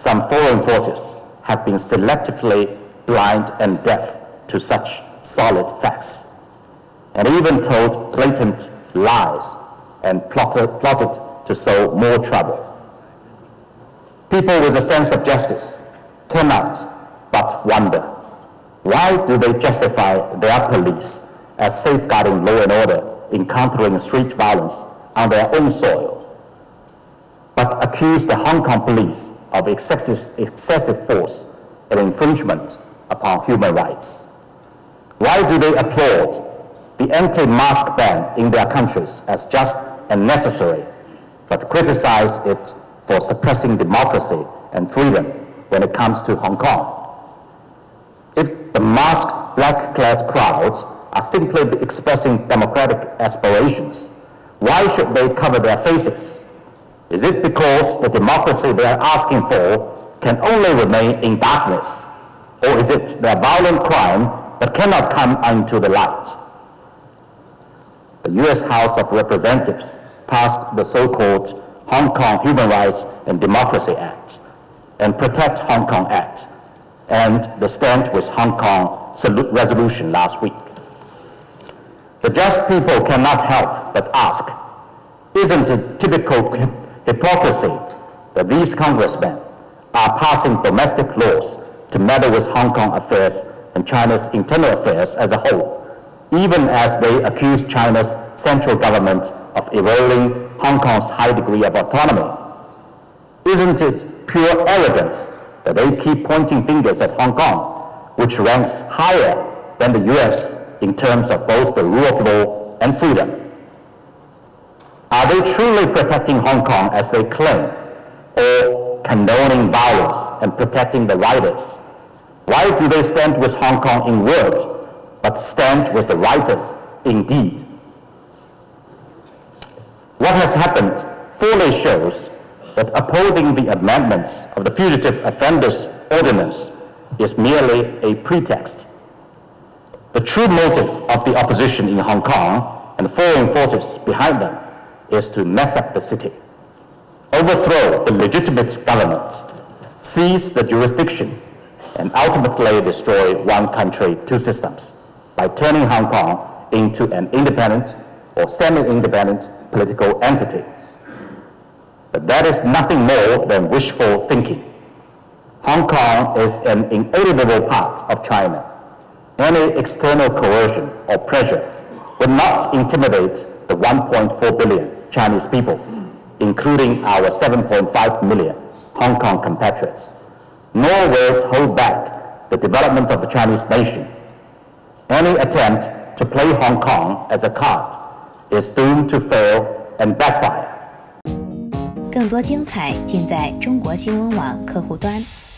some foreign forces have been selectively blind and deaf to such solid facts, and even told blatant lies and plotted to sow more trouble. People with a sense of justice cannot but wonder, why do they justify their police as safeguarding law and order in countering street violence on their own soil, but accuse the Hong Kong police of excessive force and infringement upon human rights? Why do they applaud the anti-mask ban in their countries as just and necessary, but criticize it for suppressing democracy and freedom when it comes to Hong Kong? If the masked black-clad crowds are simply expressing democratic aspirations, why should they cover their faces? Is it because the democracy they are asking for can only remain in darkness? Or is it their violent crime that cannot come into the light? The US House of Representatives passed the so-called Hong Kong Human Rights and Democracy Act and Protect Hong Kong Act and the Stand with Hong Kong resolution last week. The just people cannot help but ask, isn't it typical hypocrisy that these congressmen are passing domestic laws to meddle with Hong Kong affairs and China's internal affairs as a whole, even as they accuse China's central government of eroding Hong Kong's high degree of autonomy? Isn't it pure arrogance that they keep pointing fingers at Hong Kong, which ranks higher than the US in terms of both the rule of law and freedom? Are they truly protecting Hong Kong as they claim, or condoning violence and protecting the rioters? Why do they stand with Hong Kong in word, but stand with the rioters in deed? What has happened fully shows that opposing the amendments of the Fugitive Offenders Ordinance is merely a pretext. The true motive of the opposition in Hong Kong and the foreign forces behind them is to mess up the city, overthrow the legitimate government, seize the jurisdiction, and ultimately destroy one country, two systems by turning Hong Kong into an independent or semi-independent political entity. But that is nothing more than wishful thinking. Hong Kong is an inalienable part of China. Any external coercion or pressure would not intimidate the 1.4 billion Chinese people, including our 7.5 million Hong Kong compatriots, nor will it hold back the development of the Chinese nation. Any attempt to play Hong Kong as a card is doomed to fail and backfire. 更多精彩尽在中国新闻网客户端。